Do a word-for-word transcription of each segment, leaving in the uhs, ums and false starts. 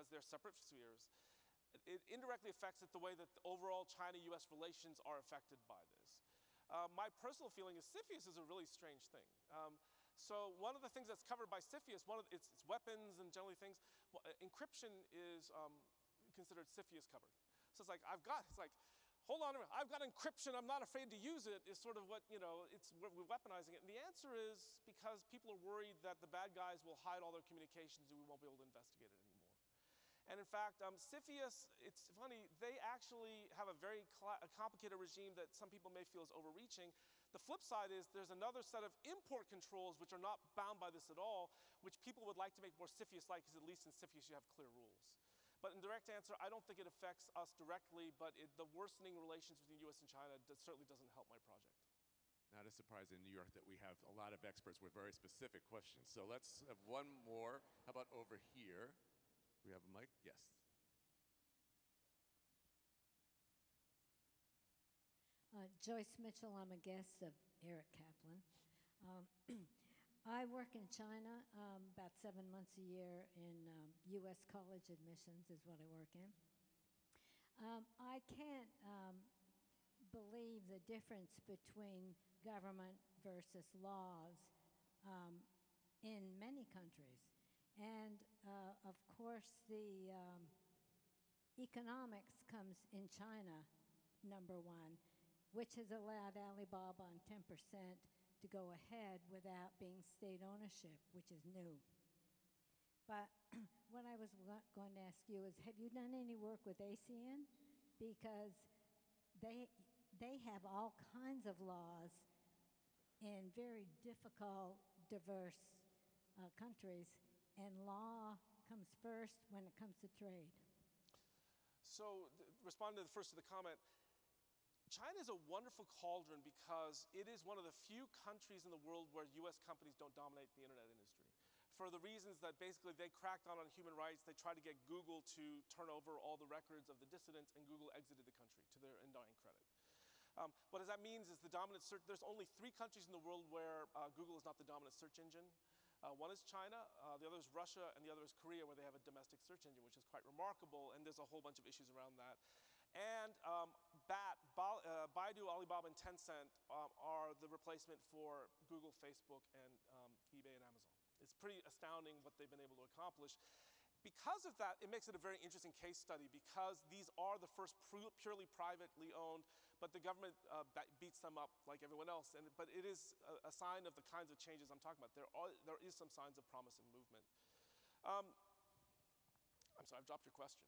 they're separate spheres. It indirectly affects it the way that the overall China U S relations are affected by this. Uh, my personal feeling is CFIUS is a really strange thing. Um, so one of the things that's covered by CFIUS, one of the, it's, it's weapons and generally things, well, uh, encryption is um, considered CFIUS covered. So it's like, I've got, it's like, hold on a minute, I've got encryption, I'm not afraid to use it, is sort of what, you know, it's, we're, we're weaponizing it. And the answer is because people are worried that the bad guys will hide all their communications and we won't be able to investigate it anymore. And in fact, um, CFIUS, it's funny, they actually have a very a complicated regime that some people may feel is overreaching. The flip side is there's another set of import controls which are not bound by this at all, which people would like to make more CFIUS-like, because at least in CFIUS you have clear rules. But in direct answer, I don't think it affects us directly, but it, the worsening relations between the U S and China does, certainly doesn't help my project. Not a surprise in New York that we have a lot of experts with very specific questions. So let's have one more. How about over here? We have a mic? Yes. Uh, Joyce Mitchell, I'm a guest of Eric Kaplan. Um, I work in China um, about seven months a year in um, U S college admissions is what I work in. Um, I can't um, believe the difference between government versus laws um, in many countries. And uh, of course, the um, economics comes in China, number one, which has allowed Alibaba on ten percent to go ahead without being state ownership, which is new. But what I was going to ask you is, have you done any work with ASEAN? Because they, they have all kinds of laws in very difficult, diverse uh, countries, and law comes first when it comes to trade. So, responding to the first of the comment, China is a wonderful cauldron because it is one of the few countries in the world where U S companies don't dominate the internet industry. For the reasons that basically they cracked down on human rights, they tried to get Google to turn over all the records of the dissidents, and Google exited the country to their undying credit. Um, what that means is the dominant search, there's only three countries in the world where uh, Google is not the dominant search engine. Uh, one is China, uh, the other is Russia, and the other is Korea, where they have a domestic search engine, which is quite remarkable, and there's a whole bunch of issues around that. And um, B A T, ba uh, Baidu, Alibaba, and Tencent um, are the replacement for Google, Facebook, and um, eBay and Amazon. It's pretty astounding what they've been able to accomplish. Because of that, it makes it a very interesting case study, because these are the first purely privately owned, but the government uh, beats them up like everyone else. And, but it is a, a sign of the kinds of changes I'm talking about. There, are, there is some signs of promise and movement. Um, I'm sorry, I've dropped your question.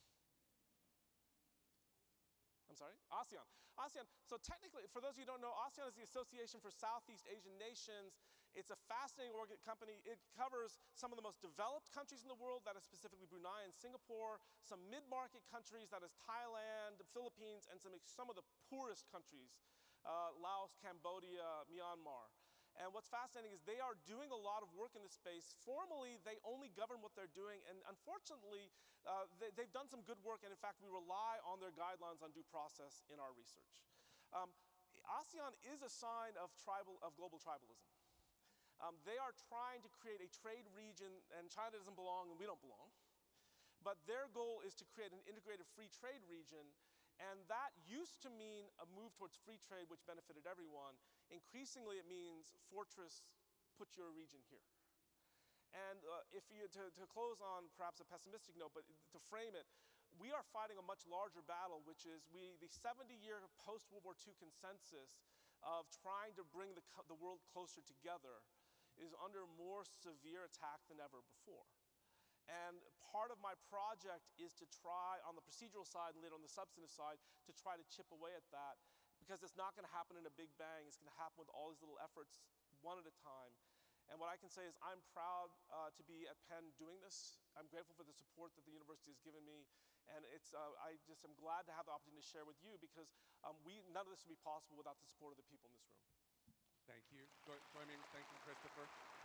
I'm sorry? ASEAN. ASEAN, so technically, for those of you who don't know, ASEAN is the Association for Southeast Asian Nations. It's a fascinating organ company. It covers some of the most developed countries in the world, that is specifically Brunei and Singapore, some mid-market countries, that is Thailand, the Philippines, and some, some of the poorest countries, uh, Laos, Cambodia, Myanmar. And what's fascinating is they are doing a lot of work in this space. Formally, they only govern what they're doing, and unfortunately, uh, they, they've done some good work, and in fact, we rely on their guidelines on due process in our research. Um, ASEAN is a sign of, tribal, of global tribalism. Um, they are trying to create a trade region, and China doesn't belong, and we don't belong. But their goal is to create an integrated free trade region, and that used to mean a move towards free trade, which benefited everyone. Increasingly, it means fortress, put your region here. And uh, if you, to, to close on perhaps a pessimistic note, but to frame it, we are fighting a much larger battle, which is we, the seventy-year post-World War Two consensus of trying to bring the, the world closer together is under more severe attack than ever before. And part of my project is to try, on the procedural side and later on the substantive side, to try to chip away at that, because it's not going to happen in a big bang. It's going to happen with all these little efforts, one at a time. And what I can say is I'm proud uh, to be at Penn doing this. I'm grateful for the support that the university has given me. And it's, uh, I just am glad to have the opportunity to share with you, because um, we, none of this would be possible without the support of the people in this room. Thank you. Join me. Thank you, Christopher.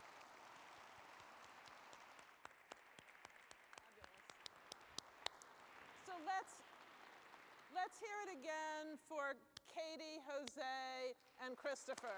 So let's, let's hear it again for Katie, Jose, and Christopher.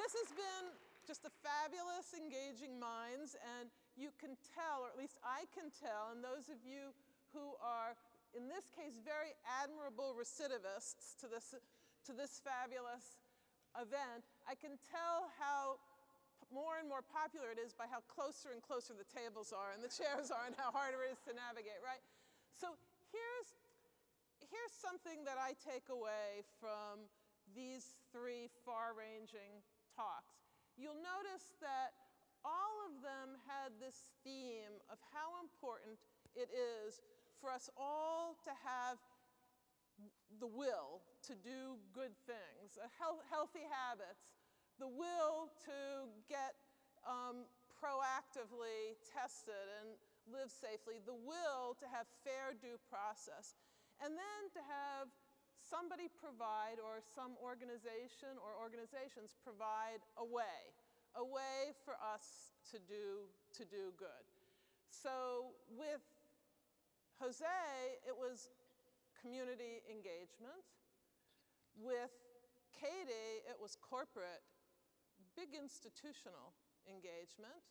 this has been just a fabulous, engaging Minds, and you can tell, or at least I can tell, and those of you who are, in this case, very admirable recidivists to this, to this fabulous event, I can tell how more and more popular it is by how closer and closer the tables are and the chairs are and how hard it is to navigate, right? So here's, here's something that I take away from these three far-ranging talks. You'll notice that all of them had this theme of how important it is for us all to have the will to do good things, uh, health, healthy habits, the will to get um, proactively tested and live safely, the will to have fair due process, and then to have somebody provide, or some organization or organizations provide a way, a way for us to do, to do good. So with Jose, it was community engagement. With Katie, it was corporate, big institutional engagement.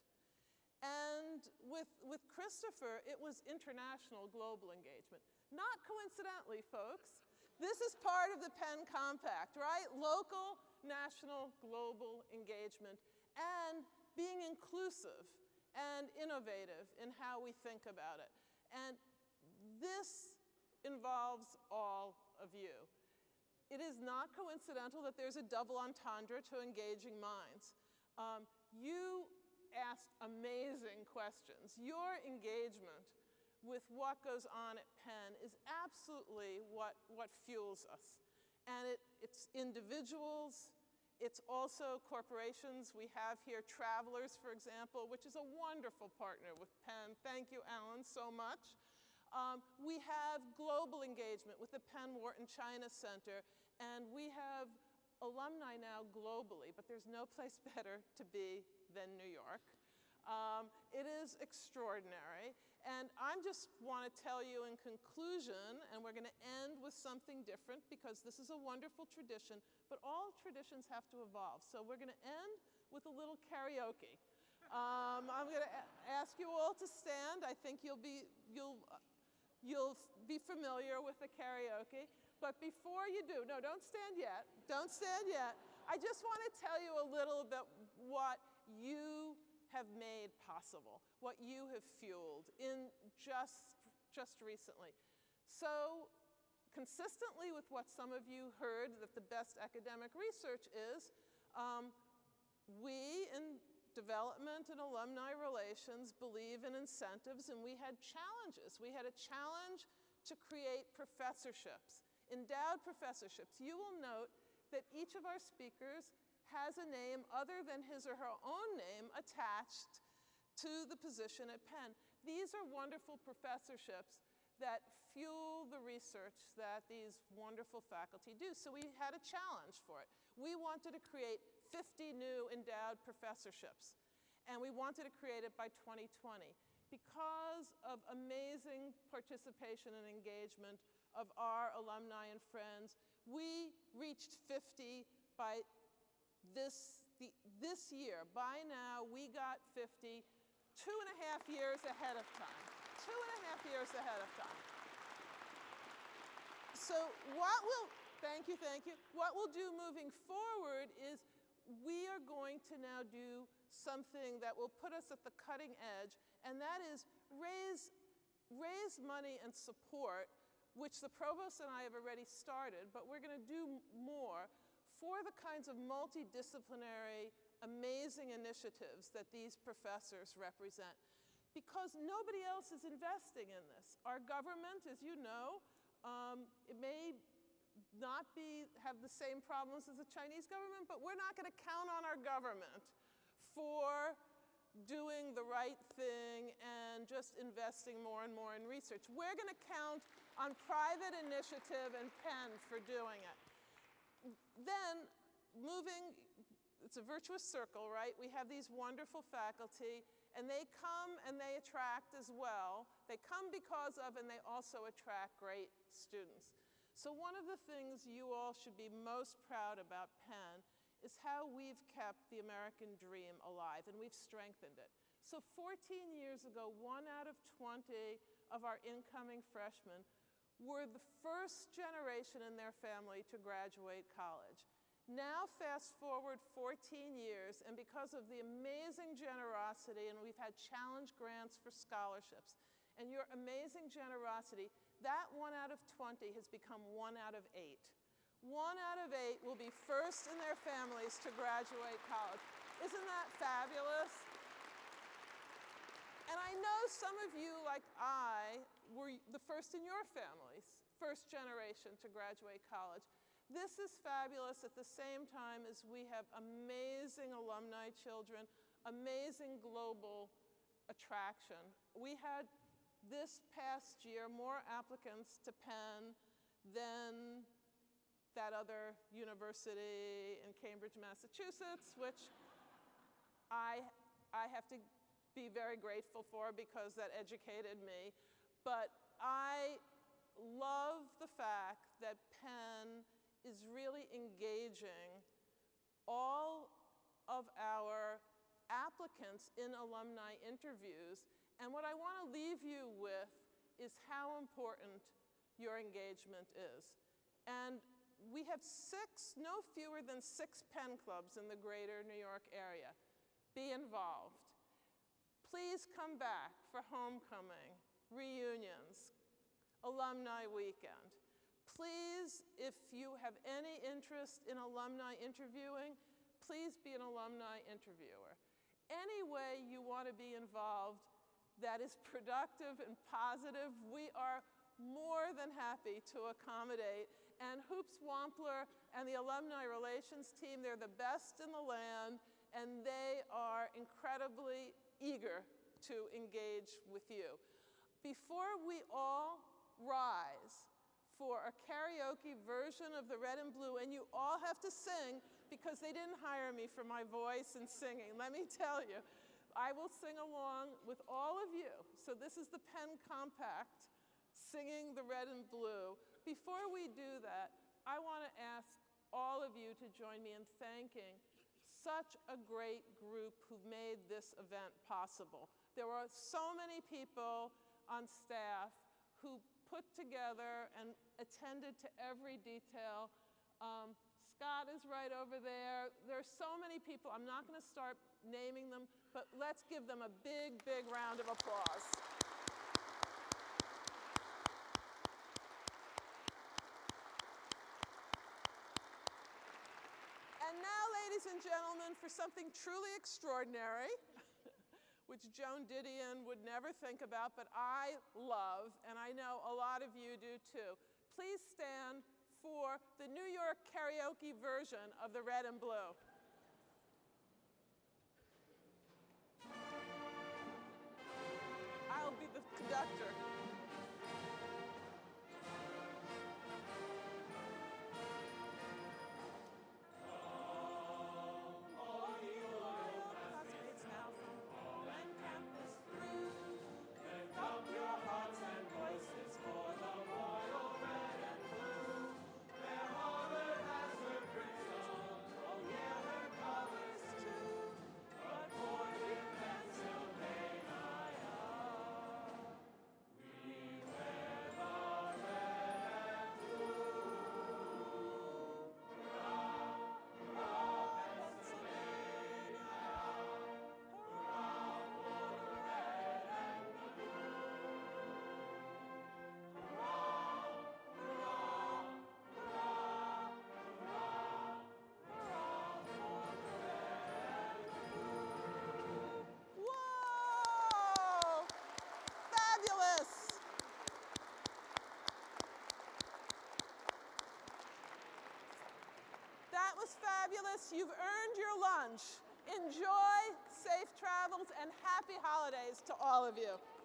And with, with Christopher, it was international, global engagement. Not coincidentally, folks, this is part of the Penn Compact, right? Local, national, global engagement, and being inclusive and innovative in how we think about it. And this involves all of you. It is not coincidental that there's a double entendre to engaging Minds. Um, you asked amazing questions. Your engagement with what goes on at Penn is absolutely what, what fuels us. And it, it's individuals, it's also corporations. We have here Travelers, for example, which is a wonderful partner with Penn. Thank you, Alan, so much. Um, we have global engagement with the Penn Wharton China Center, and we have alumni now globally, but there's no place better to be than New York. Um, it is extraordinary, and I just want to tell you in conclusion, and we're going to end with something different because this is a wonderful tradition, but all traditions have to evolve. So we're going to end with a little karaoke. Um, I'm going to ask you all to stand. I think you'll be, you'll, uh, you'll be familiar with the karaoke. But before you do, no, don't stand yet. Don't stand yet. I just want to tell you a little bit what you have made possible, what you have fueled in just, just recently. So consistently with what some of you heard that the best academic research is, um, we in development and alumni relations believe in incentives, and we had challenges. We had a challenge to create professorships, endowed professorships. You will note that each of our speakers has a name other than his or her own name attached to the position at Penn. These are wonderful professorships that fuel the research that these wonderful faculty do. So we had a challenge for it. We wanted to create fifty new endowed professorships, and we wanted to create it by twenty twenty. Because of amazing participation and engagement of our alumni and friends, we reached fifty by this, the, this year. By now, we got fifty, two and a half years ahead of time. Two and a half years ahead of time. So what we'll, thank you, thank you. What we'll do moving forward is we are going to now do something that will put us at the cutting edge, and that is raise, raise money and support, which the provost and I have already started, but we're going to do more for the kinds of multidisciplinary, amazing initiatives that these professors represent. Because nobody else is investing in this. Our government, as you know, um, it may not be, have the same problems as the Chinese government, but we're not going to count on our government for doing the right thing and just investing more and more in research. We're going to count on private initiative and Penn for doing it. Then, moving, it's a virtuous circle, right? We have these wonderful faculty, and they come and they attract as well. They come because of, and they also attract great students. So one of the things you all should be most proud about Penn is how we've kept the American dream alive, and we've strengthened it. So fourteen years ago, one out of twenty of our incoming freshmen were the first generation in their family to graduate college. Now fast forward fourteen years, and because of the amazing generosity, and we've had challenge grants for scholarships, and your amazing generosity, that one out of twenty has become one out of eight. One out of eight will be first in their families to graduate college. Isn't that fabulous? And I know some of you, like I, were the first in your families, first generation to graduate college. This is fabulous at the same time as we have amazing alumni children, amazing global attraction. We had this past year more applicants to Penn than that other university in Cambridge, Massachusetts, which I, I have to be very grateful for because that educated me. But I love the fact that Penn is really engaging all of our applicants in alumni interviews. And what I want to leave you with is how important your engagement is. And we have six, no fewer than six Penn clubs in the greater New York area. Be involved. Please come back for homecoming, reunions, alumni weekend. Please, if you have any interest in alumni interviewing, please be an alumni interviewer. Any way you want to be involved that is productive and positive, we are more than happy to accommodate. And Hoops Wampler and the Alumni Relations team, they're the best in the land, and they are incredibly eager to engage with you. Before we all rise for a karaoke version of the Red and Blue, and you all have to sing because they didn't hire me for my voice and singing, let me tell you. I will sing along with all of you. So this is the Penn Compact singing the Red and Blue. Before we do that, I want to ask all of you to join me in thanking such a great group who've made this event possible. There were so many people on staff who put together and attended to every detail. Um, Scott is right over there. There are so many people. I'm not going to start naming them, but let's give them a big, big round of applause. And now, ladies and gentlemen, for something truly extraordinary, which Joan Didion would never think about, but I love, and I know a lot of you do too. Please stand for the New York karaoke version of the Red and Blue. I'll be the conductor. That was fabulous. You've earned your lunch. Enjoy, safe travels, and happy holidays to all of you.